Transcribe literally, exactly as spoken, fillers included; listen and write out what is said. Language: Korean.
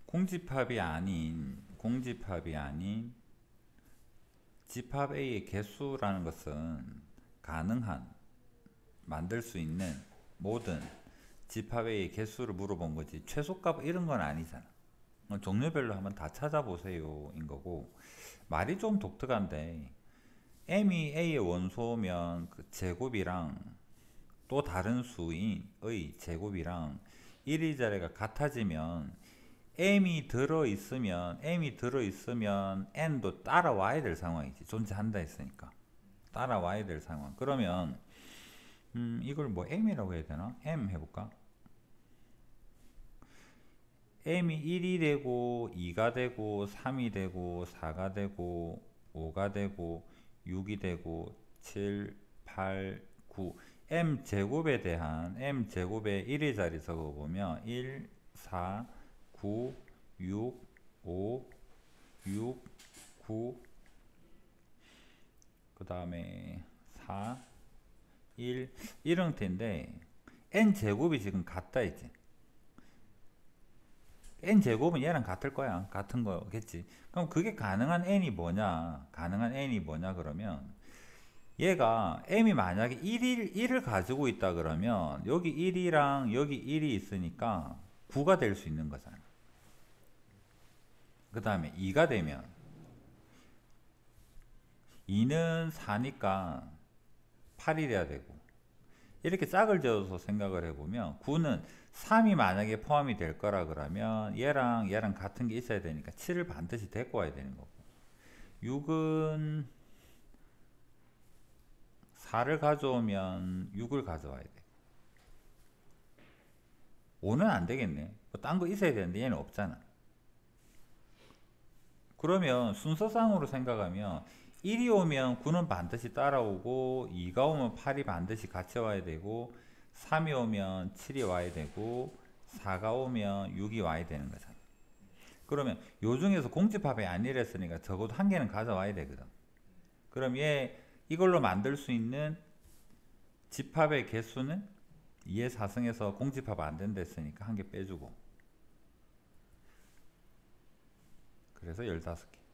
공집합이 아닌 공집합이 아닌 집합 A의 개수라는 것은 가능한 만들 수 있는 모든 집합 A의 개수를 물어본 거지 최소값 이런 건 아니잖아. 종류별로 한번 다 찾아보세요 인 거고, 말이 좀 독특한데 m이 A의 원소면 그 제곱이랑 또 다른 수의 제곱이랑 일, 자리가 같아지면 m이 들어있으면 m이 들어있으면 n도 따라와야 될 상황이지. 존재한다 했으니까 따라와야 될 상황. 그러면 음 이걸 뭐 m이라고 해야 되나? m 해볼까? m이 일이 되고 이가 되고 삼이 되고 사가 되고 오가 되고 육이 되고 칠, 팔, 구 m 제곱에 대한 m 제곱의 일의 자리 적어보면 일, 사, 구, 육, 오, 육, 구, 그 다음에 사, 일 이런 텐데 n 제곱이 지금 같다 이제. n 제곱은 얘랑 같을 거야. 같은 거겠지. 그럼 그게 가능한 n이 뭐냐? 가능한 n이 뭐냐 그러면 얘가 m이 만약에 일, 일을 가지고 있다 그러면 여기 일이랑 여기 일이 있으니까 구가 될 수 있는 거잖아. 그 다음에 이가 되면 이는 사니까 팔이 돼야 되고, 이렇게 짝을 지어서 생각을 해보면 구는 삼이 만약에 포함이 될 거라 그러면 얘랑 얘랑 같은 게 있어야 되니까 칠을 반드시 데리고 와야 되는 거고, 육은 사를 가져오면 육을 가져와야 돼. 오는 안 되겠네. 뭐 딴 거 있어야 되는데 얘는 없잖아. 그러면 순서상으로 생각하면 일이 오면 구는 반드시 따라오고 이가 오면 팔이 반드시 같이 와야 되고 삼이 오면 칠이 와야 되고 사가 오면 육이 와야 되는 거잖아. 그러면 요 중에서 공집합이 아니랬으니까 적어도 한 개는 가져와야 되거든. 그럼 얘 이걸로 만들 수 있는 집합의 개수는 이의 사승에서 공집합 안 된다 했으니까 한 개 빼주고, 그래서 열다섯 개.